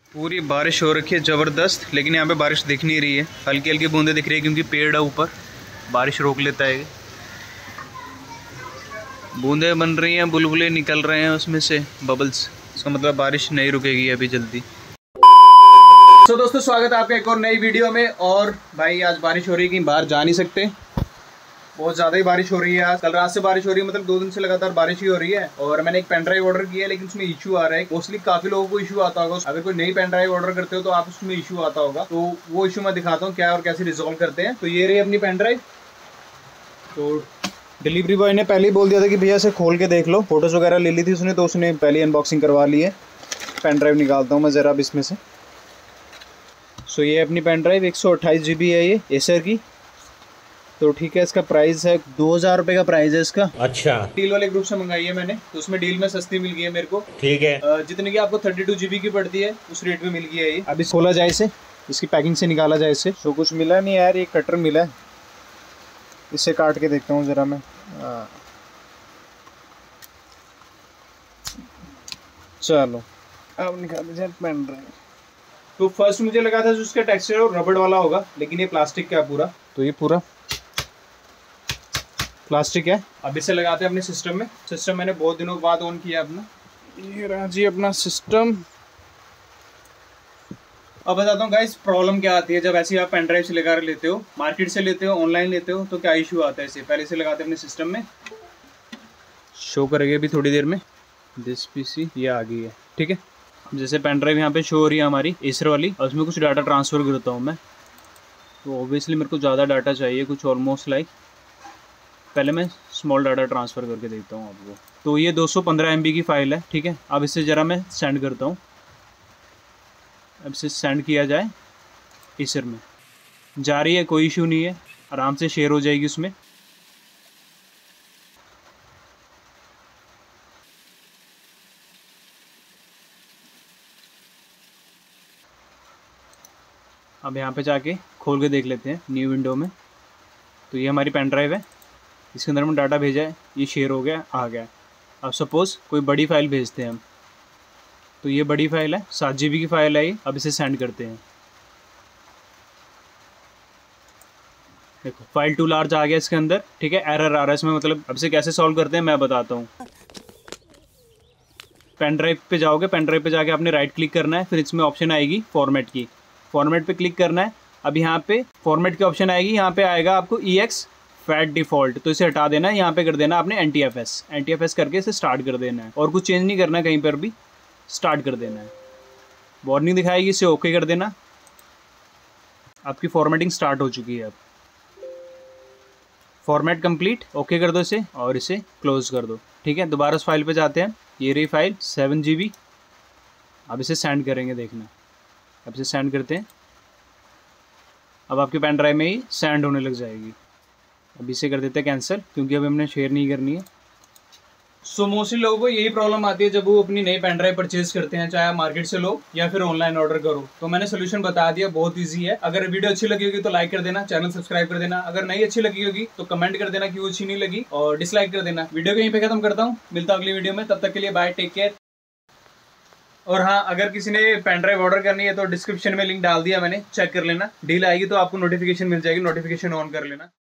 पूरी बारिश हो रखी है ज़बरदस्त, लेकिन यहाँ पे बारिश दिख नहीं रही है। हल्की हल्की बूंदें दिख रही है क्योंकि पेड़ है ऊपर, बारिश रोक लेता है। बूंदें बन रही हैं, बुलबुले निकल रहे हैं उसमें से बबल्स, इसका मतलब बारिश नहीं रुकेगी अभी जल्दी। तो दोस्तों स्वागत है आपका एक और नई वीडियो में। और भाई आज बारिश हो रही है, कहीं बाहर जा नहीं सकते, बहुत ज़्यादा ही बारिश हो रही है। आज कल रात से बारिश हो रही है, मतलब 2 दिन से लगातार बारिश ही हो रही है। और मैंने एक पेन ड्राइव ऑर्डर किया है, लेकिन उसमें इशू आ रहा है। मोस्टली काफी लोगों को इशू आता होगा। अगर कोई नई पेन ड्राइव ऑर्डर करते हो तो आप उसमें इशू आता होगा, तो वो इशू मैं दिखाता हूँ क्या और कैसे रिजॉल्व करते हैं। तो ये रही अपनी पेन ड्राइव। तो डिलीवरी बॉय ने पहले ही बोल दिया था कि भैया इसे खोल के देख लो, फोटोज वगैरह ले ली थी उसने, तो उसने पहले अनबॉक्सिंग करवा ली है। पेन ड्राइव निकालता हूँ मैं ज़रा अब इसमें से। सो ये अपनी पेन ड्राइव 128 GB है ये एसर की। तो ठीक है, इसका प्राइस है 2000 रुपये का प्राइस है इसका। अच्छा, डील वाले ग्रुप से मंगाई है मैंने, तो उसमें डील में सस्ती मिल गई है मेरे को। ठीक है। जितने की आपको 32 GB की पड़ती है उस रेट में मिल गई है ये। अभी खोला जाए इसे, इसकी पैकिंग से निकाला जाए इसे। तो कुछ मिला नहीं यार, ये कटर मिला है, इसे काट के देखता हूँ ज़रा मैं। चलो अब निकाल जाए पेन ड्राइव। तो फर्स्ट मुझे लगा था उसका टेक्सचर और रबड़ वाला होगा, लेकिन ये प्लास्टिक का है पूरा। तो ये पूरा प्लास्टिक है। अब इसे लगाते हैं अपने सिस्टम में। सिस्टम मैंने बहुत दिनों बाद ऑन किया अपना। ये रहा जी अपना सिस्टम। अब बताता हूँ गाइस प्रॉब्लम क्या आती है जब ऐसी आप पेन ड्राइव से लेकर लेते हो, मार्केट से लेते हो, ऑनलाइन लेते हो, तो क्या इशू आता है इसे। पहले से लगाते हैं अपने सिस्टम में, शो करेंगे अभी थोड़ी देर में। दिस पीसी ये आ गई है, ठीक है। जैसे पेन ड्राइव यहाँ पे शो हो रही है हमारी एसर वाली, और उसमें कुछ डाटा ट्रांसफ़र करता हूँ मैं। तो ऑब्वियसली मेरे को ज़्यादा डाटा चाहिए, कुछ ऑलमोस्ट लाइक, पहले मैं स्मॉल डाटा ट्रांसफ़र करके देखता हूँ आपको। तो ये 215 MB की फ़ाइल है, ठीक है। अब इसे ज़रा मैं सेंड करता हूँ। अब इसे सेंड किया जाए एसर में, जा रही है, कोई इशू नहीं है, आराम से शेयर हो जाएगी उसमें। अब यहाँ पे जाके खोल के देख लेते हैं न्यू विंडो में। तो ये हमारी पेन ड्राइव है, इसके अंदर में डाटा भेजा है, ये शेयर हो गया, आ गया। अब सपोज़ कोई बड़ी फ़ाइल भेजते हैं हम, तो ये बड़ी फ़ाइल है, 7 GB की फ़ाइल है ये। अब इसे सेंड करते हैं। देखो फाइल टू लार्ज आ गया इसके अंदर, ठीक है। एरर आ रहा है इसमें, मतलब अब इसे कैसे सॉल्व करते हैं मैं बताता हूँ। पेन ड्राइव पे जाओगे, पेन ड्राइव पे जाके आपने राइट क्लिक करना है, फिर इसमें ऑप्शन आएगी फॉर्मेट की, फॉर्मेट पे क्लिक करना है। अब यहाँ पे फॉर्मेट की ऑप्शन आएगी, यहाँ पे आएगा आपको EX फैट डिफ़ॉल्ट, तो इसे हटा देना है। यहाँ पे कर देना आपने NTFS करके इसे स्टार्ट कर देना है, और कुछ चेंज नहीं करना है कहीं पर भी, स्टार्ट कर देना है। वार्निंग दिखाएगी, इसे ओके कर देना। आपकी फॉर्मेटिंग स्टार्ट हो चुकी है। अब फॉर्मेट कंप्लीट, ओके कर दो इसे, और इसे क्लोज कर दो, ठीक है। दोबारा उस फाइल पे जाते हैं, ये रही फाइल 7 GB। अब इसे सेंड करेंगे, देखना। अब इसे सेंड करते हैं, अब आपके पेन ड्राइव में ही सेंड होने लग जाएगी। अब इसे कर देते हैं कैंसिल, क्योंकि अभी हमने शेयर नहीं करनी है। सो मोस्टली लोगों को यही प्रॉब्लम आती है जब वो अपनी नई पेन ड्राइव परचेज करते हैं, चाहे आप मार्केट से लो या फिर ऑनलाइन ऑर्डर करो। तो मैंने सोल्यूशन बता दिया, बहुत इजी है। अगर वीडियो अच्छी लगी होगी तो लाइक कर देना, चैनल सब्सक्राइब कर देना। अगर नहीं अच्छी लगी होगी तो कमेंट कर देना कि वो अच्छी नहीं लगी, और डिसलाइक कर देना। वीडियो को यहीं पे खत्म करता हूँ, मिलता हूँ अगली वीडियो में, तब तक के लिए बाय, टेक केयर। और हाँ, अगर किसी ने पेन ड्राइव ऑर्डर करनी है तो डिस्क्रिप्शन में लिंक डाल दिया मैंने, चेक कर लेना। डील आएगी तो आपको नोटिफिकेशन मिल जाएगी, नोटिफिकेशन ऑन कर लेना।